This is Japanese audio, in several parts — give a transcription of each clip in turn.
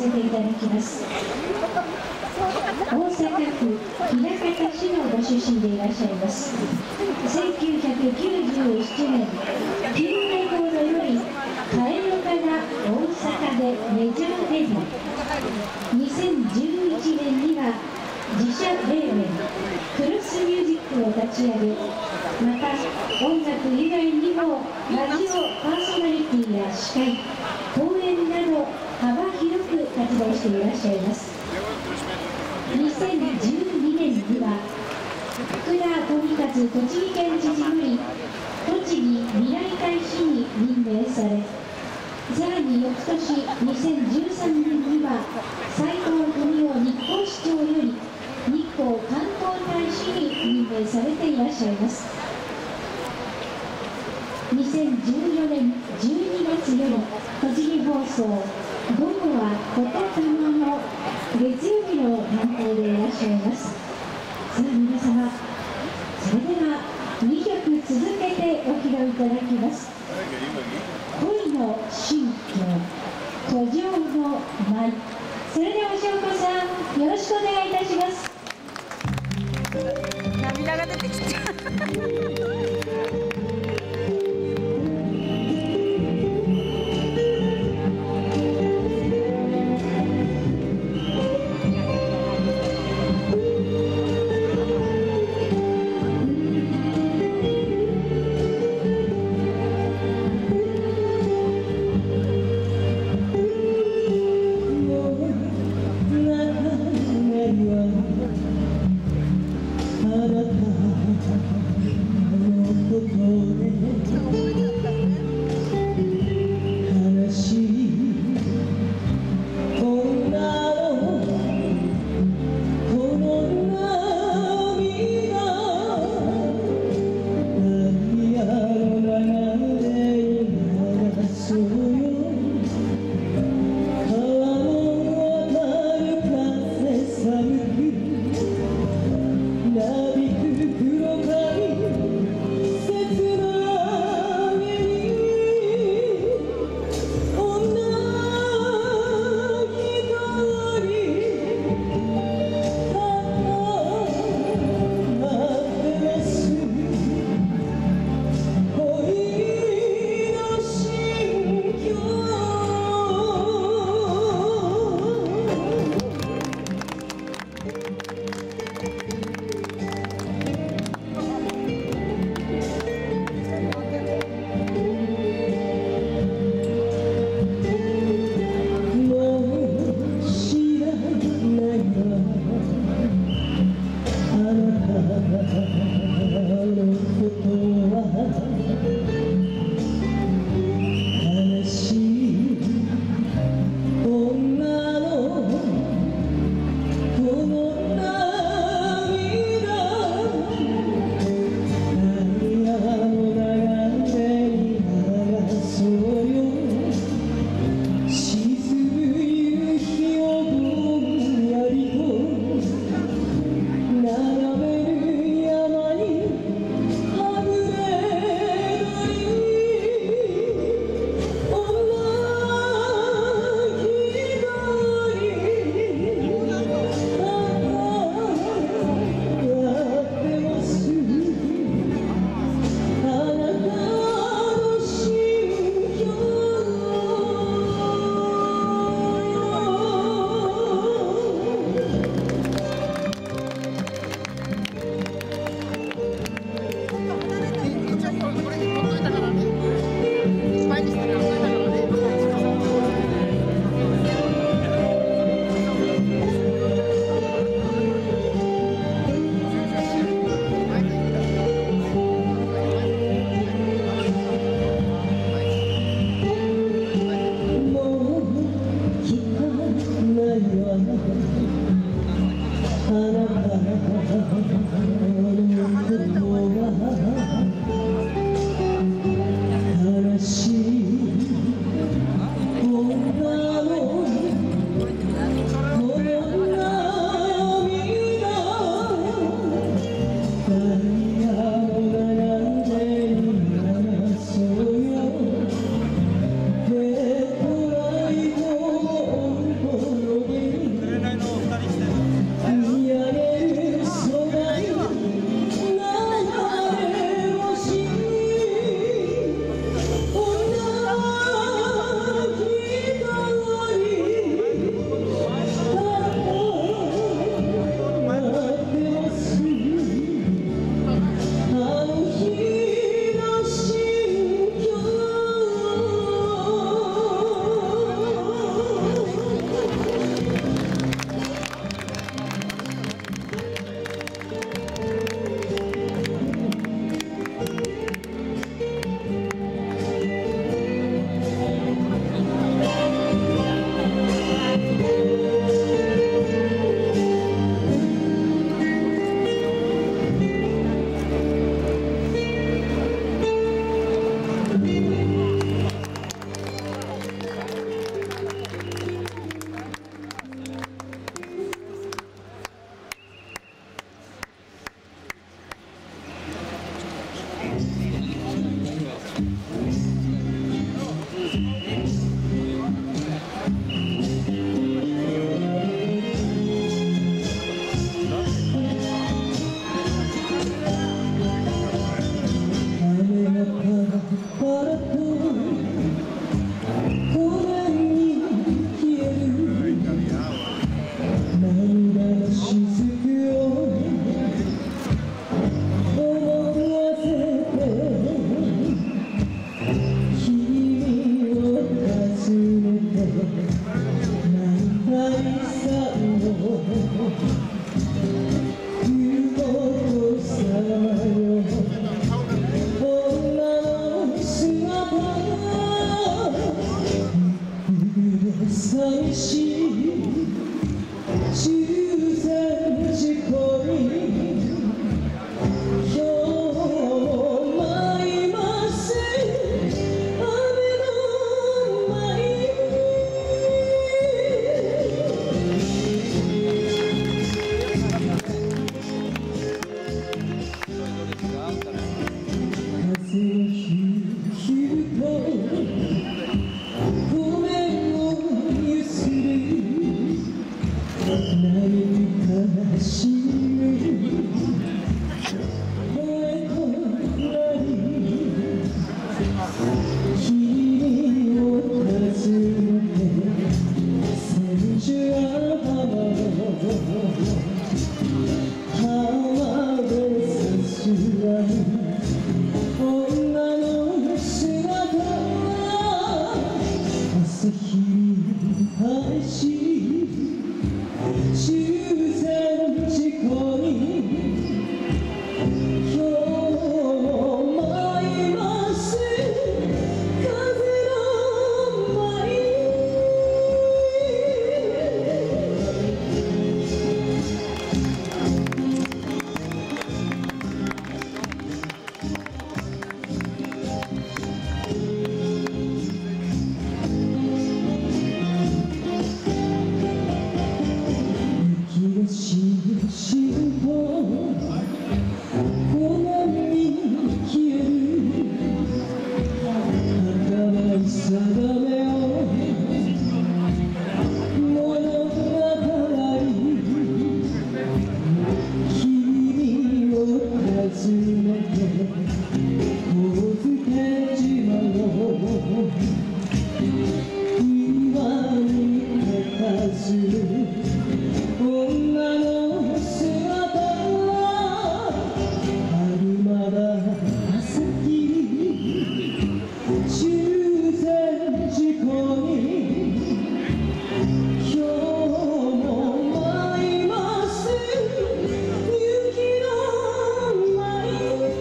せていただきます。大阪府枚方市のご出身でいらっしゃいます。1997年、ピンレコードよりカエルから大阪でメジャーデビュー。2011年には自社レーベルクロスミュージックを立ち上げ、また音楽以外にもラジオパーソナリティや司会、講演など幅広く活動していらっしゃいます。2012年には福田富一栃木県知事より栃木未来大使に任命され、さらに翌年2013年には斉藤文雄日光市長より日光観光大使に任命されていらっしゃいます。2014年12月より栃木放送午後はこたたまの月曜日の担当でいらっしゃいます。さあ皆様、それでは2曲続けてお披露いただきます。恋の新居途上の舞。それでは翔子さん、よろしくお願いいたします。 涙が出てきた。 あなた寂しい終戦事故に今日も舞います雨の舞い風をひると悲しみ声となり君を訪ねて千住浜でさすらい女の姿朝日に愛し終戦事故に今日も舞います風の舞いしんと湖面に消える儚い定めを物語君を訪ねて大津島の岩に佇む女の姿は春まだ朝日終戦事故に今日も舞います雪の舞い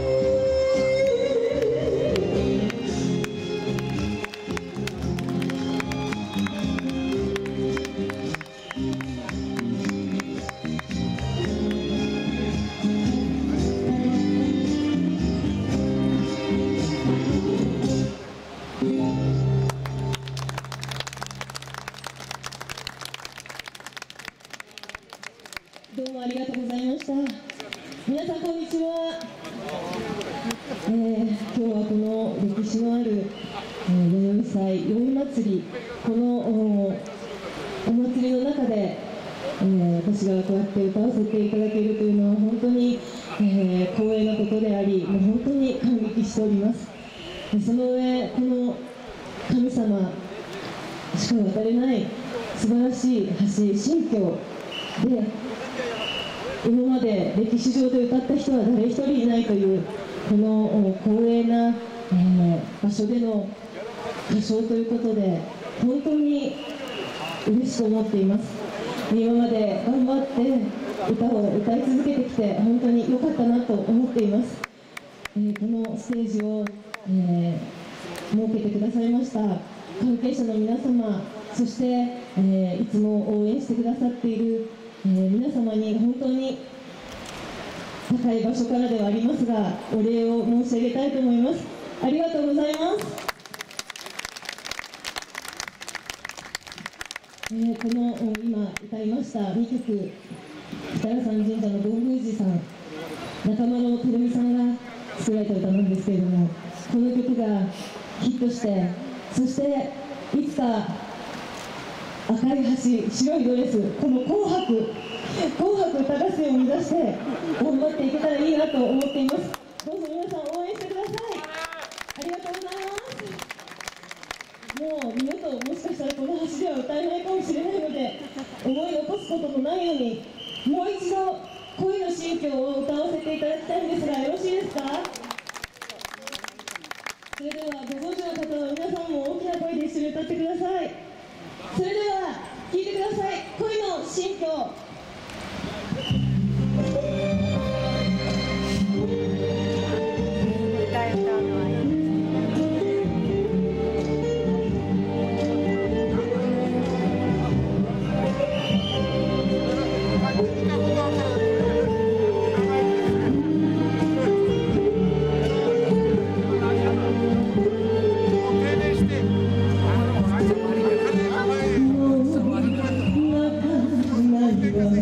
どうもありがとうございました。皆さんこんにちは。今日はこの歴史のある弥生祭宵祭り、このお祭りの中で、私がこうやって歌わせていただけるというのは本当に、光栄なことであり、もう本当に感激しております。その上、この神様しか渡れない素晴らしい橋、新居で今まで歴史上で歌った人は誰一人いないというこの光栄な、場所での歌唱ということで本当に嬉しく思っています。今まで頑張って歌を歌い続けてきて本当に良かったなと思っています。このステージを、設けてくださいました関係者の皆様、そして、いつも応援してくださっている皆様に本当に高い場所からではありますがお礼を申し上げたいと思います。ありがとうございます。この今歌いました2曲、北谷山神社の権宮司さん、中丸照美さんが作られた歌なんですけれども、この曲がヒットして、そしていつか赤い橋、白いドレス、この紅白歌合戦を目指して頑張っていけたらいいなと思っています。どうぞ皆さん応援してください。ありがとうございます。もう二度ともしかしたらこの橋では歌えないかもしれないので思い残すことのないようにもう一度恋の新居を歌わせていただきたいんですがよろしいですか。それではご存知の方は皆さんも大きな声で一緒に歌ってください。それでは聴いてください。 ト。もう泣かないわ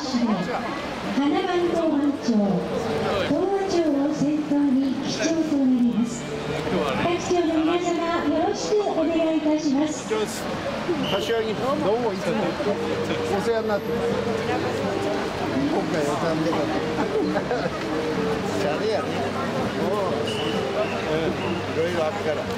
車両、花番当番長、東和町を先頭に記帳となります。各町の皆様、よろしくお願いいたします。 柏木どうもいつもお世話になってます。今回お世話になってシャレやね。いろいろあったからね。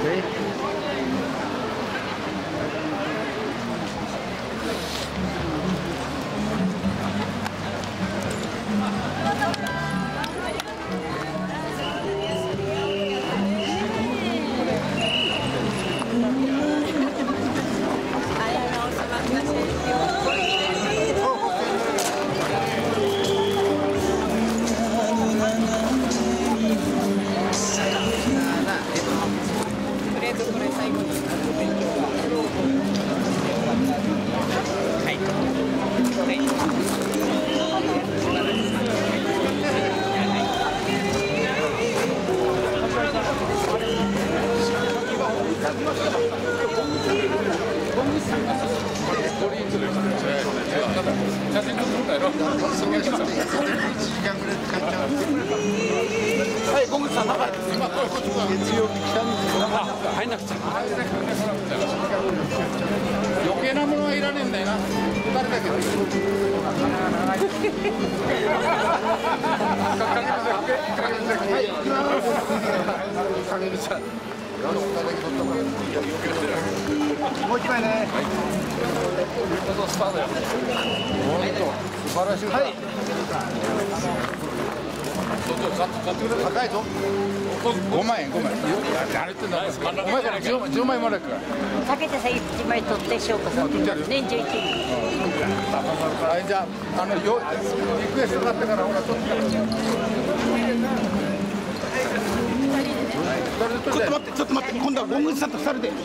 はい、今月さん、中今月曜日来たんですよ。入んなくちゃ。余計なものはいらねえんだよな。誰だけど。もう一枚ね。スタートよ。素晴らしい。はい。高いぞ。5万円、5万円。あれって何ですか。お前から10万円もらえるから。 かけてさ1枚取ってしょうか。年中1。 はい、じゃあリクエストがあってから俺は取ってから。ちょっと待って、今度はゴングさんと2人で。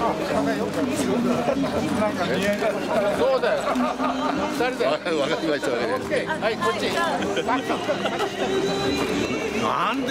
そうだよ。2人で。わかりました。はい、こっち。なんで。